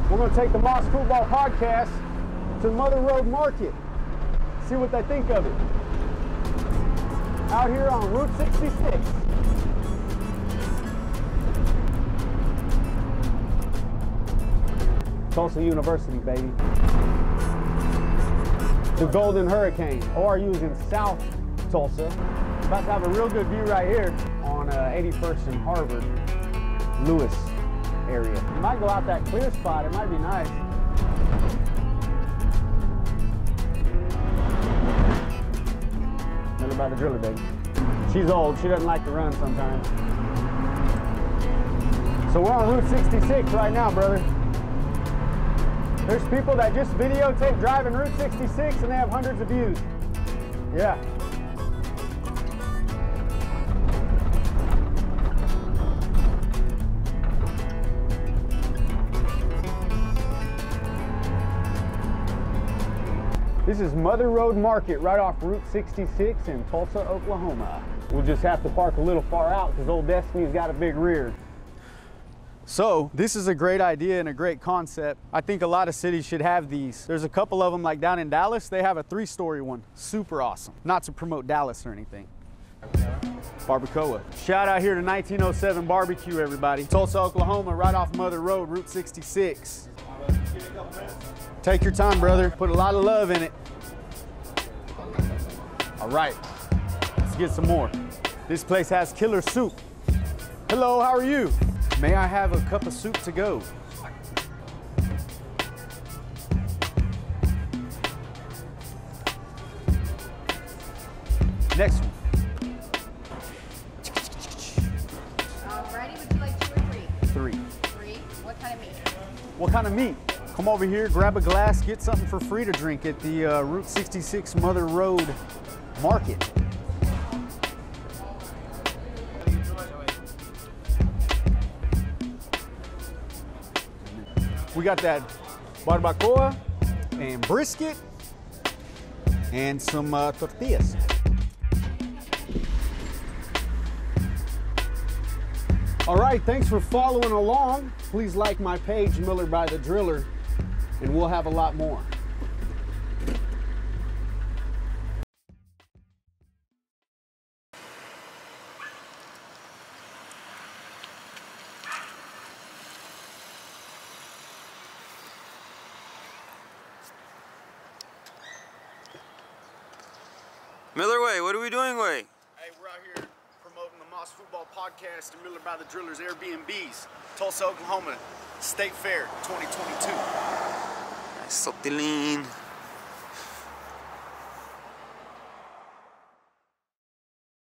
We're going to take the Moss Football Podcast to Mother Road Market. See what they think of it. Out here on Route 66. Tulsa University, baby. The Golden Hurricane. ORU is in South Tulsa. About to have a real good view right here on 81st and Harvard, Lewis area. You might go out that clear spot. It might be nice. Miller by the Driller, baby. She's old. She doesn't like to run sometimes. So we're on Route 66 right now, brother. There's people that just videotape driving Route 66 and they have hundreds of views. Yeah. This is Mother Road Market right off Route 66 in Tulsa, Oklahoma. We'll just have to park a little far out because Old Destiny's got a big rear. So this is a great idea and a great concept. I think a lot of cities should have these. There's a couple of them, like down in Dallas, they have a 3-story one. Super awesome. Not to promote Dallas or anything. Barbacoa. Shout out here to 1907 Barbecue, everybody. Tulsa, Oklahoma, right off Mother Road, Route 66. Take your time, brother. Put a lot of love in it. All right, let's get some more. This place has killer soup. Hello, how are you? May I have a cup of soup to go? Next one. Alrighty, would you like 2 or 3? 3. 3? What kind of meat? What kind of meat? Come over here, grab a glass, get something for free to drink at the Route 66 Mother Road Market. We got that barbacoa and brisket and some tortillas. All right, thanks for following along. Please like my page, Miller by the Driller, and we'll have a lot more. Miller Way, what are we doing, Way? Hey, we're out here promoting the Moss Football Podcast and Miller by the Drillers Airbnbs, Tulsa, Oklahoma, State Fair 2022. Sotilin.